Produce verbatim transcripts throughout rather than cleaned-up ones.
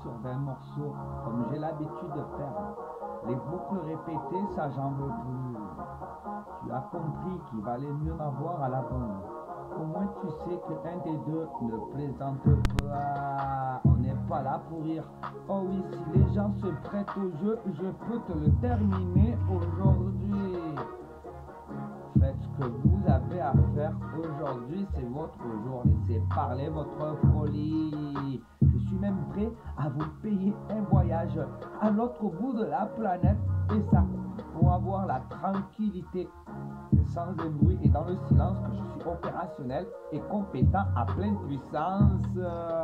sur vingt morceaux, comme j'ai l'habitude de faire. Les boucles répétées, ça j'en veux plus. Tu as compris qu'il valait mieux m'avoir à la bonne. Au moins tu sais qu'un des deux ne plaisante pas. On n'est pas là pour rire. Oh oui, si les gens se prêtent au jeu, je peux te le terminer aujourd'hui. Faites ce que vous avez à faire aujourd'hui, c'est votre jour. Laissez parler votre folie. Je suis même prêt à vous payer un voyage à l'autre bout de la planète. Et ça, pour avoir la tranquillité, sans un bruit et dans le silence, que je suis opérationnel et compétent à pleine puissance.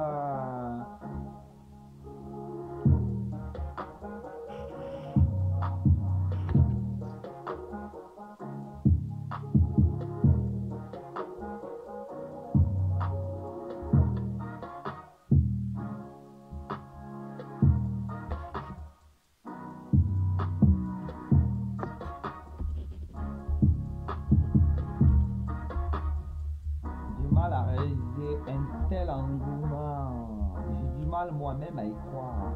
À réaliser un tel engouement. J'ai du mal moi-même à y croire.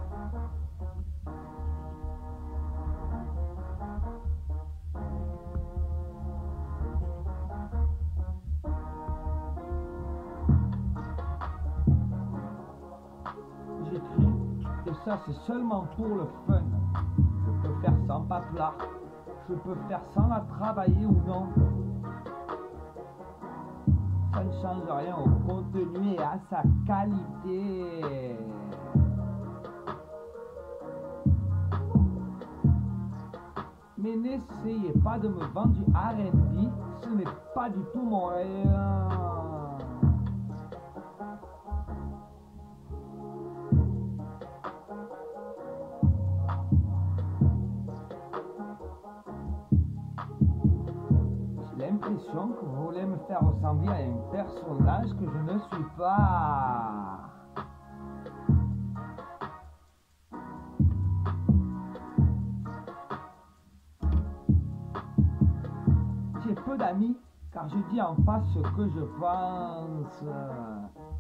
J'écris et ça c'est seulement pour le fun. Je peux faire sans paplard. Je peux faire sans la travailler ou non. Ça ne change rien au contenu et à sa qualité. Mais n'essayez pas de me vendre du R and B, ce n'est pas du tout mon rayon. J'ai l'impression que vous voulez me faire ressembler à un personnage que je ne suis pas. J'ai peu d'amis car je dis en face ce que je pense.